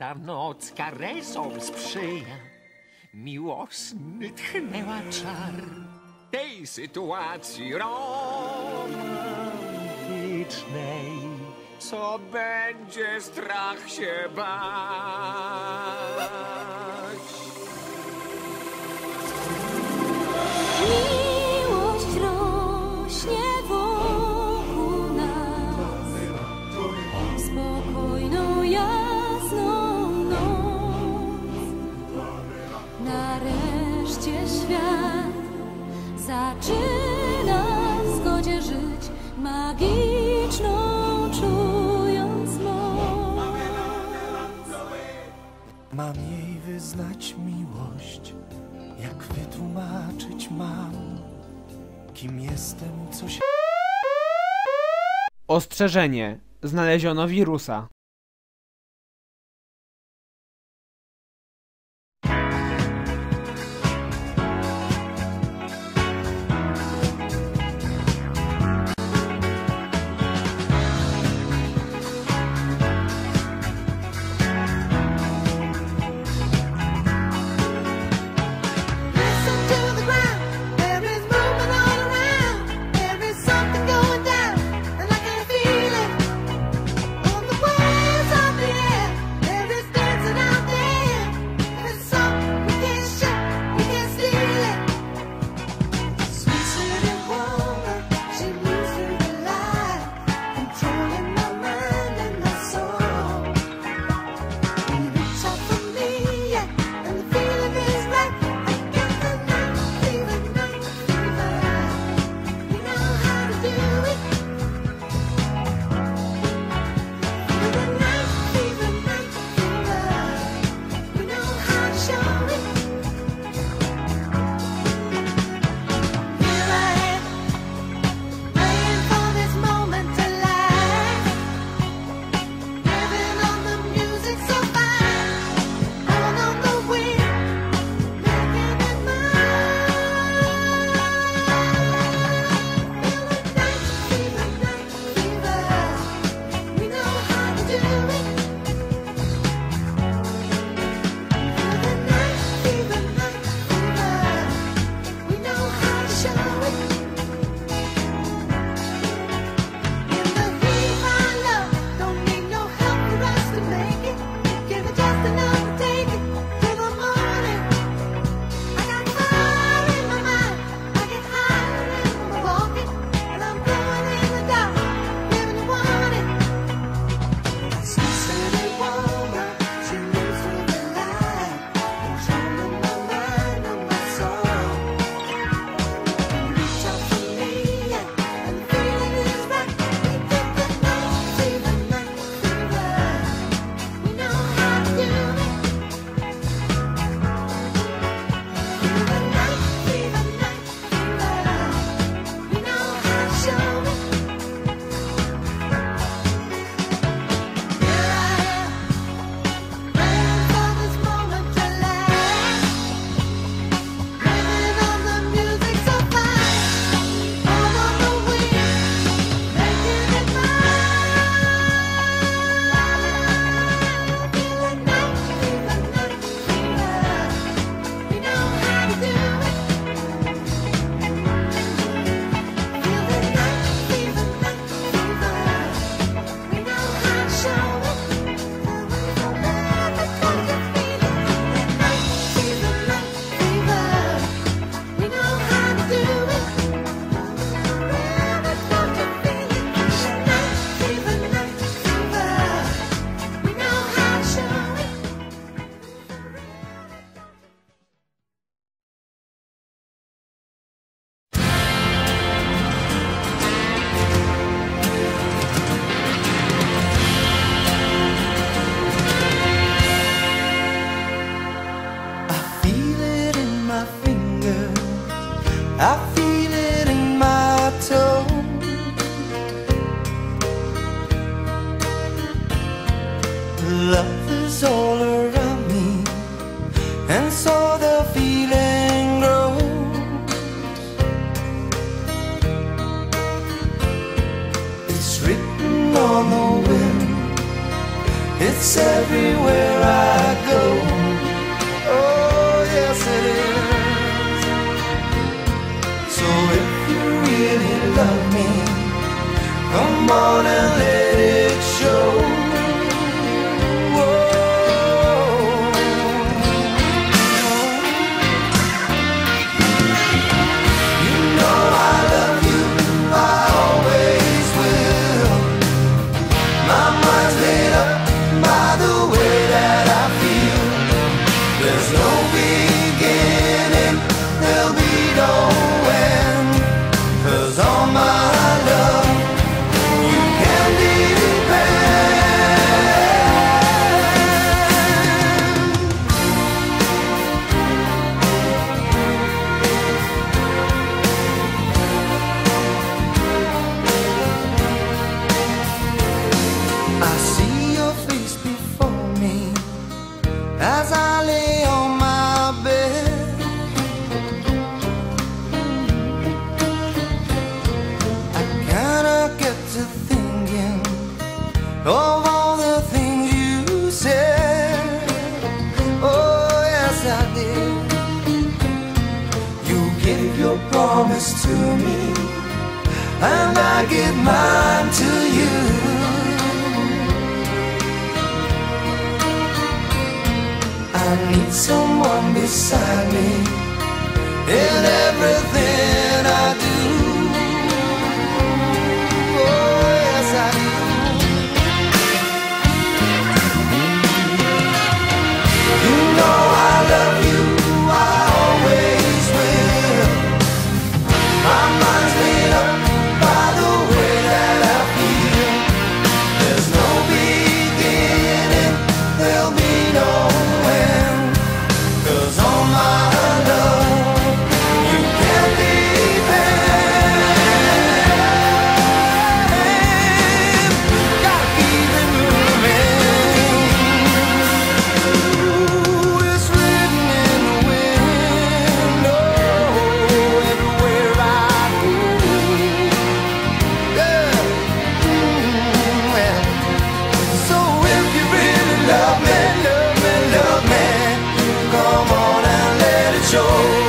ta noc karesom sprzyja. Miłosny tchnęła czar tej sytuacji romantycznej. Co będzie, strach się bać. Miłość rośnie wokół nas, spokojną, jasną noc. Nareszcie świat zaczyna w zgodzie żyć, magiczną czując moc. Mam jej wyznać miłość, jak wytłumaczyć mam, kim jestem, co się... Ostrzeżenie. Znaleziono wirusa. I feel it in my toe. Love is all around me, and so the feeling grows. It's written on the wind, It's everywhere I go. Oh, yes it is. So if you really love me, come on and let it show. As I lay on my bed, I kinda get to thinking of all the things you said. Oh, yes, I did. You give your promise to me, and I give mine to you. I need someone beside me in everything I do. Oh, yes, I do. You know I love you, I always will. My mind's made up by the way that I feel. There's no beginning, there'll be no end. 'Cause on my love you can depend. Gotta keep it moving. Ooh, it's written in the wind. Oh, everywhere I go. Yeah. Yeah. So if you really love me, love me, love me, come on and let it show.